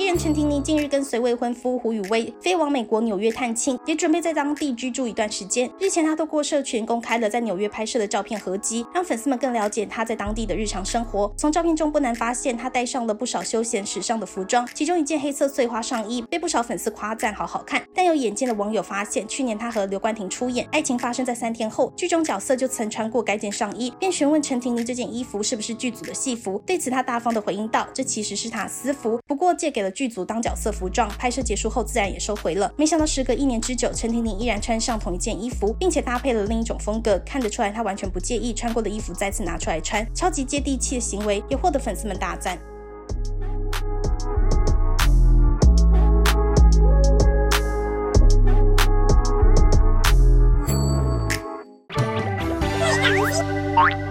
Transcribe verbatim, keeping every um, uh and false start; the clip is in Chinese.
演陈婷妮近日跟随未婚夫胡宇威飞往美国纽约探亲，也准备在当地居住一段时间。日前，她透过社群公开了在纽约拍摄的照片合集，让粉丝们更了解她在当地的日常生活。从照片中不难发现，她戴上了不少休闲时尚的服装，其中一件黑色碎花上衣被不少粉丝夸赞好好看。但有眼尖的网友发现，去年她和刘冠廷出演《爱情发生在三天后》，剧中角色就曾穿过该件上衣，便询问陈婷妮这件衣服是不是剧组的戏服。对此，她大方的回应道，这其实是她私服，不过借给了剧组当角色服装，拍摄结束后自然也收回了。没想到时隔一年之久，陈婷妮依然穿上同一件衣服，并且搭配了另一种风格，看得出来她完全不介意穿过的衣服再次拿出来穿，超级接地气的行为也获得粉丝们大赞。 Bye.